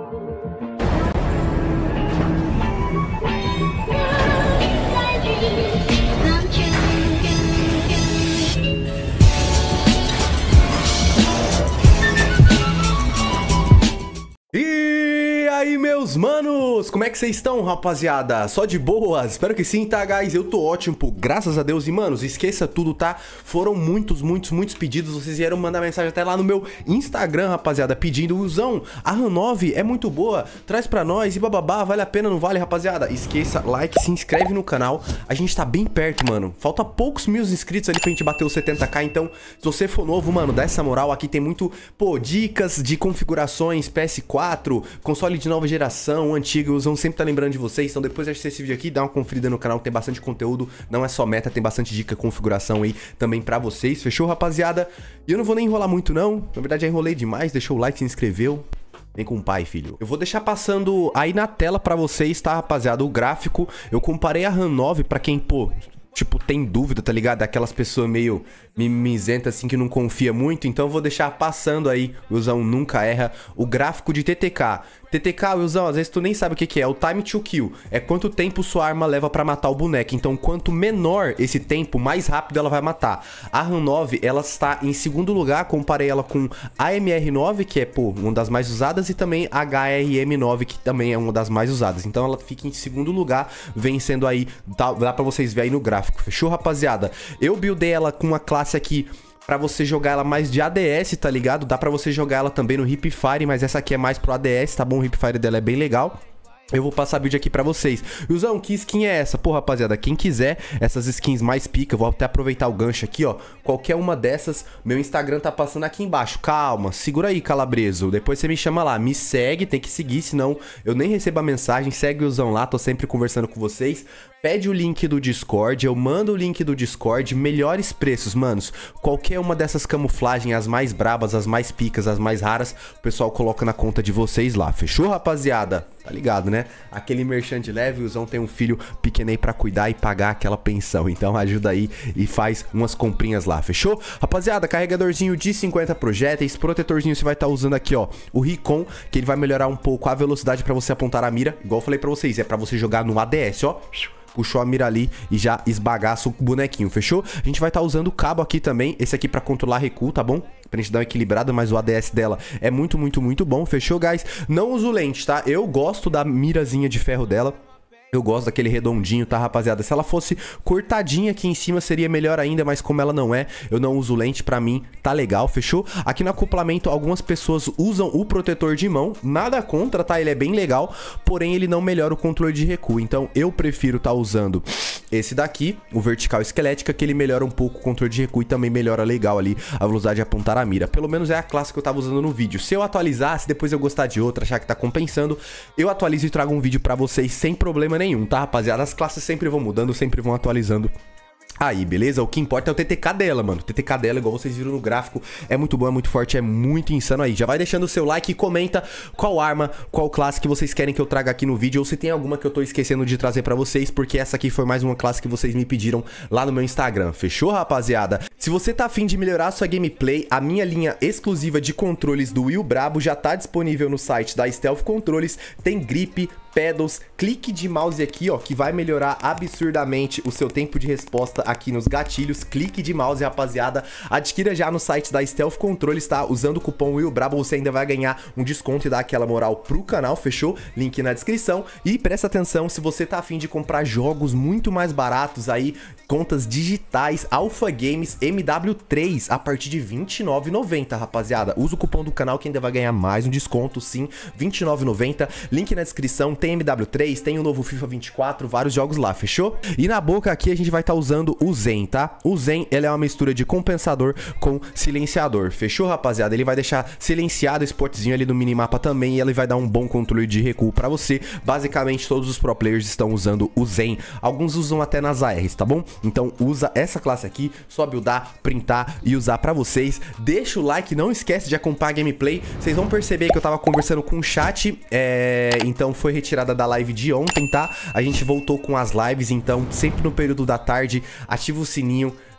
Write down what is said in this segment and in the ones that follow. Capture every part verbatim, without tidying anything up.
E aí, meus manos, como é que vocês estão, rapaziada? Só de boas? Espero que sim, tá, guys? Eu tô ótimo, pô, graças a Deus. E, manos, esqueça tudo, tá? Foram muitos, muitos, muitos pedidos. Vocês vieram mandar mensagem até lá no meu Instagram, rapaziada, pedindo: Uzão, a RAM nove é muito boa, traz pra nós e bababá, vale a pena, não vale, rapaziada? Esqueça, like, se inscreve no canal. A gente tá bem perto, mano. Falta poucos mil inscritos ali pra gente bater os setenta k. Então, se você for novo, mano, dá essa moral. Aqui tem muito, pô, dicas de configurações P S quatro, console de nova geração, antigo. O Uzão sempre tá lembrando de vocês. Então depois de assistir esse vídeo aqui, dá uma conferida no canal, que tem bastante conteúdo. Não é só meta, tem bastante dica, configuração aí também pra vocês. Fechou, rapaziada? E eu não vou nem enrolar muito, não. Na verdade, já enrolei demais. Deixou o like, se inscreveu. Vem com o pai, filho. Eu vou deixar passando aí na tela pra vocês, tá, rapaziada? O gráfico. Eu comparei a RAM nove pra quem, pô, tipo, tem dúvida, tá ligado? Aquelas pessoas meio mimizentas, assim, que não confia muito. Então eu vou deixar passando aí, o Uzão nunca erra, o gráfico de T T K. T T K, Uzão, às vezes tu nem sabe o que que é. O time to kill é quanto tempo sua arma leva pra matar o boneco. Então, quanto menor esse tempo, mais rápido ela vai matar. A RAM nove, ela está em segundo lugar. Comparei ela com a M R nove, que é, pô, uma das mais usadas, e também a H R M nove, que também é uma das mais usadas. Então, ela fica em segundo lugar, vencendo aí. Dá, dá pra vocês verem aí no gráfico. Fechou, rapaziada? Eu buildei ela com uma classe aqui pra você jogar ela mais de A D S, tá ligado? Dá pra você jogar ela também no Hipfire, mas essa aqui é mais pro A D S, tá bom? O Hipfire dela é bem legal. Eu vou passar vídeo aqui pra vocês. Uzão, que skin é essa? Pô, rapaziada, quem quiser essas skins mais pica, eu vou até aproveitar o gancho aqui, ó. Qualquer uma dessas, meu Instagram tá passando aqui embaixo. Calma, segura aí, calabreso. Depois você me chama lá, me segue, tem que seguir, senão eu nem recebo a mensagem. Segue o Uzão lá, tô sempre conversando com vocês. Pede o link do Discord, eu mando o link do Discord, melhores preços, manos. Qualquer uma dessas camuflagens, as mais brabas, as mais picas, as mais raras, o pessoal coloca na conta de vocês lá. Fechou, rapaziada? Tá ligado, né? Aquele merchan de leve, o Uzão tem um filho pequeno aí pra cuidar e pagar aquela pensão. Então ajuda aí e faz umas comprinhas lá, fechou? Rapaziada, carregadorzinho de cinquenta projéteis, protetorzinho você vai estar tá usando aqui, ó, o Recon, que ele vai melhorar um pouco a velocidade pra você apontar a mira. Igual eu falei pra vocês, é pra você jogar no A D S, ó. Puxou a mira ali e já esbagaça o bonequinho, fechou? A gente vai estar tá usando o cabo aqui também, esse aqui pra controlar recuo, tá bom? Pra gente dar uma equilibrada, mas o A D S dela é muito, muito, muito bom, fechou, guys? Não uso lente, tá? Eu gosto da mirazinha de ferro dela. Eu gosto daquele redondinho, tá, rapaziada? Se ela fosse cortadinha aqui em cima, seria melhor ainda, mas como ela não é, eu não uso lente, pra mim tá legal, fechou? Aqui no acoplamento, algumas pessoas usam o protetor de mão, nada contra, tá? Ele é bem legal, porém ele não melhora o controle de recuo, então eu prefiro tá usando esse daqui, o vertical esquelética, que ele melhora um pouco o controle de recuo e também melhora legal ali a velocidade de apontar a mira. Pelo menos é a classe que eu tava usando no vídeo. Se eu atualizar, se depois eu gostar de outra, achar que tá compensando, eu atualizo e trago um vídeo pra vocês sem problema nenhum, tá, rapaziada? As classes sempre vão mudando, sempre vão atualizando aí, beleza? O que importa é o T T K dela, mano. O T T K dela, igual vocês viram no gráfico, é muito bom, é muito forte, é muito insano aí. Já vai deixando o seu like e comenta qual arma, qual classe que vocês querem que eu traga aqui no vídeo, ou se tem alguma que eu tô esquecendo de trazer pra vocês, porque essa aqui foi mais uma classe que vocês me pediram lá no meu Instagram. Fechou, rapaziada? Se você tá afim de melhorar a sua gameplay, a minha linha exclusiva de controles do Will Brabo já tá disponível no site da Stealth Controles. Tem grip, pedals, clique de mouse aqui, ó, que vai melhorar absurdamente o seu tempo de resposta aqui nos gatilhos. Clique de mouse, rapaziada. Adquira já no site da Stealth Controles, tá? Usando o cupom WillBrabo, você ainda vai ganhar um desconto e dar aquela moral pro canal, fechou? Link na descrição. E presta atenção, se você tá afim de comprar jogos muito mais baratos aí, contas digitais, Alpha Games M W três, a partir de vinte e nove reais e noventa centavos, rapaziada. Usa o cupom do canal que ainda vai ganhar mais um desconto, sim, vinte e nove reais e noventa centavos. Link na descrição. Tem M W três, tem o novo FIFA vinte e quatro, vários jogos lá, fechou? E na boca aqui a gente vai estar tá usando o Zen, tá? O Zen, ele é uma mistura de compensador com silenciador, fechou, rapaziada? Ele vai deixar silenciado esse portzinho ali no minimapa também, e ele vai dar um bom controle de recuo pra você. Basicamente, todos os pro players estão usando o Zen. Alguns usam até nas A Rs, tá bom? Então, usa essa classe aqui, só buildar, printar e usar pra vocês. Deixa o like, não esquece de acompanhar a gameplay. Vocês vão perceber que eu tava conversando com o chat, é... então foi retirado da live de ontem, tá? A gente voltou com as lives, então sempre no período da tarde, ativa o sininho,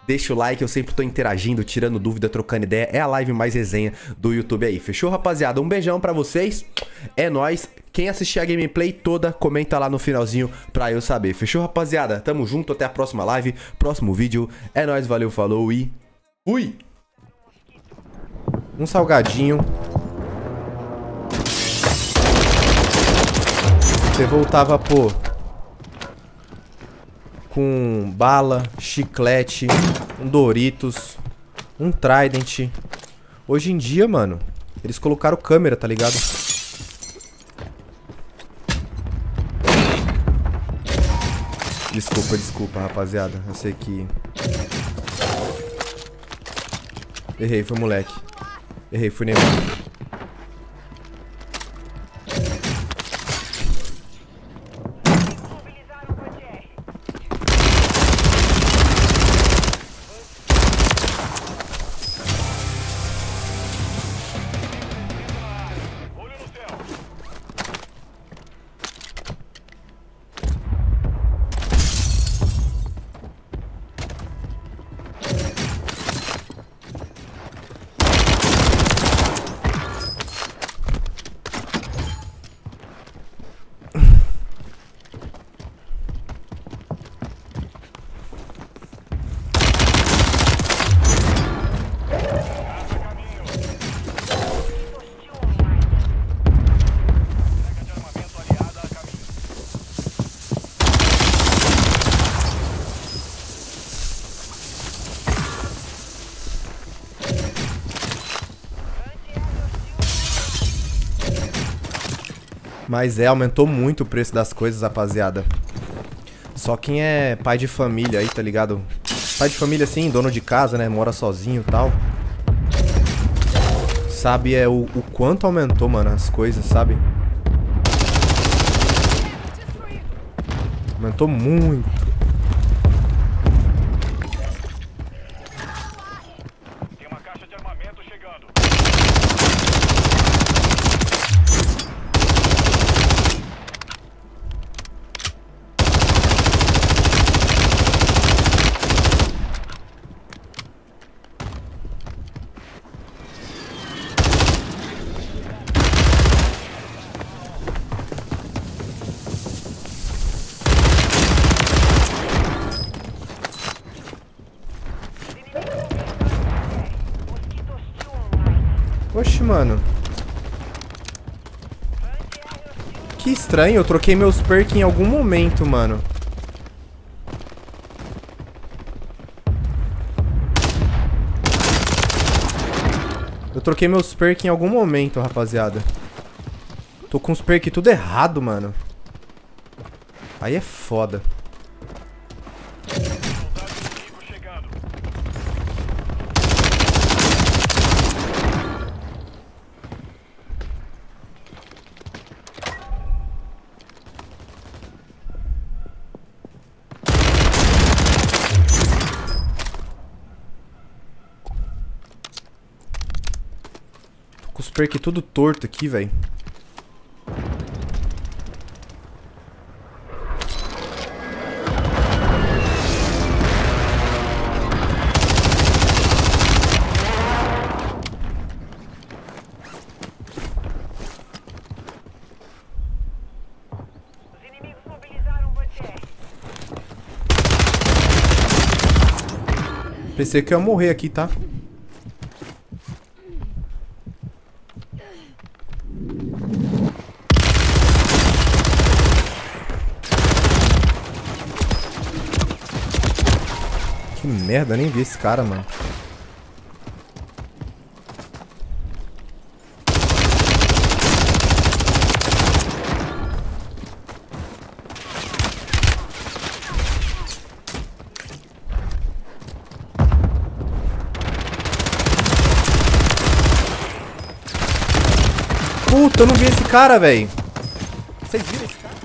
deixa o like, eu sempre tô interagindo, tirando dúvida, trocando ideia. É a live mais resenha do YouTube aí. Fechou, rapaziada? Um beijão pra vocês. É nóis. Quem assistir a gameplay toda, comenta lá no finalzinho pra eu saber. Fechou, rapaziada? Tamo junto, até a próxima live, próximo vídeo. É nóis, valeu, falou e fui! Um salgadinho. Você voltava, pô, com bala, chiclete, um Doritos, um Trident. Hoje em dia, mano, eles colocaram câmera, tá ligado? Desculpa, desculpa, rapaziada. Eu sei que... Errei, foi moleque. Errei, fui Neymar. Mas é, aumentou muito o preço das coisas, rapaziada. Só quem é pai de família aí, tá ligado? Pai de família assim, dono de casa, né? Mora sozinho e tal. Sabe é o, o quanto aumentou, mano, as coisas, sabe? Aumentou muito. Tem uma caixa de armamento chegando. Oxe, mano. Que estranho, eu troquei meus perks em algum momento, mano. Eu troquei meus perks em algum momento, rapaziada. Tô com os perks tudo errado, mano. Aí é foda. Com os perks tudo torto aqui, velho. Os inimigos mobilizaram você. Pensei que eu ia morrer aqui, tá? Que merda, nem vi esse cara, mano. Puta, eu não vi esse cara, velho. Vocês viram esse cara?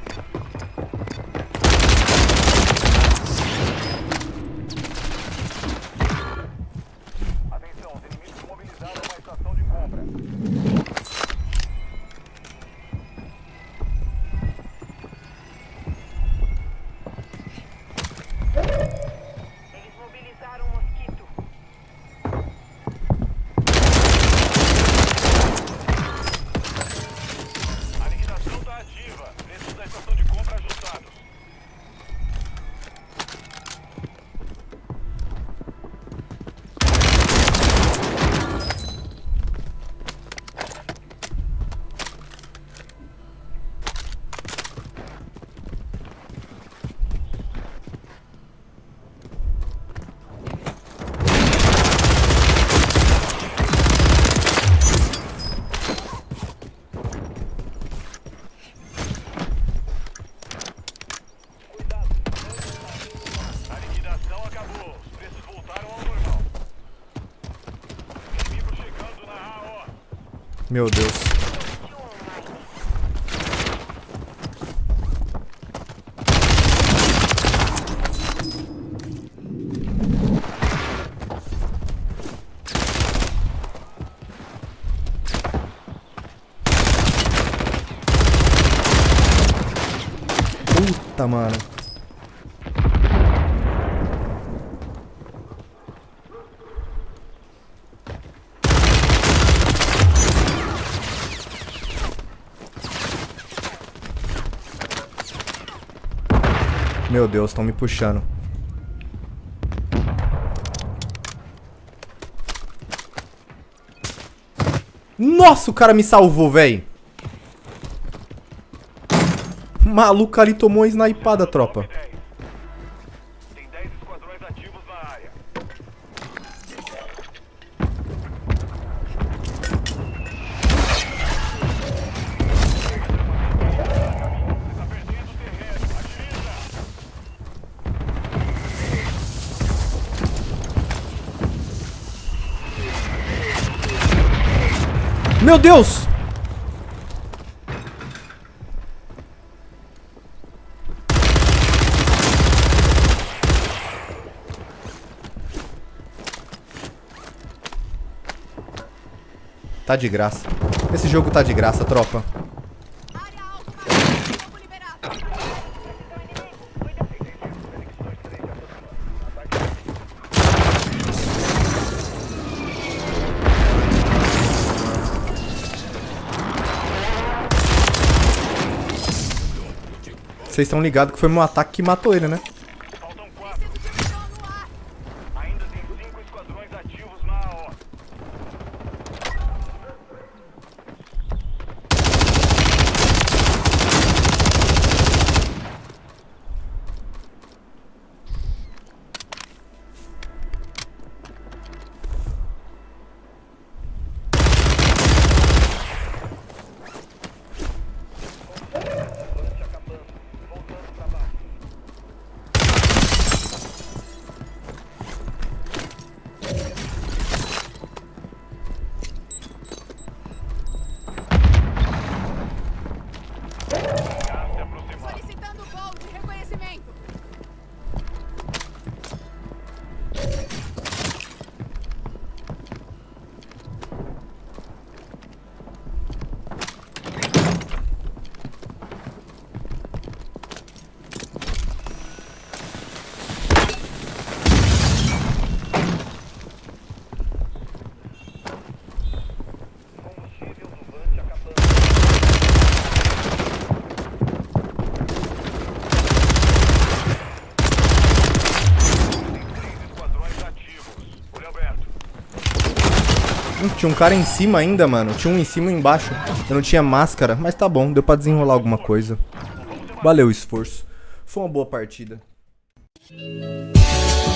Atenção, os inimigos mobilizaram uma estação de compra. Eles mobilizaram Meu Deus. Puta, mano. Meu Deus, estão me puxando. Nossa, o cara me salvou, velho. O maluco ali tomou uma snipada, tropa. Tem dez esquadrões ativos na área. Tá perdendo terreno. Agiliza. Meu Deus! Tá de graça. Esse jogo tá de graça, tropa. Vocês estão ligados que foi meu ataque que matou ele, né? Faltam quatro. Ainda tem cinco esquadrões ativos na A O. Solicitando voo de reconhecimento. Combustível no Vante acabando. Tem três esquadrões ativos. Olho aberto. Hum, tinha um cara em cima ainda, mano. Tinha um em cima e um embaixo. Eu não tinha máscara, mas tá bom. Deu pra desenrolar alguma coisa. Valeu o esforço. Foi uma boa partida.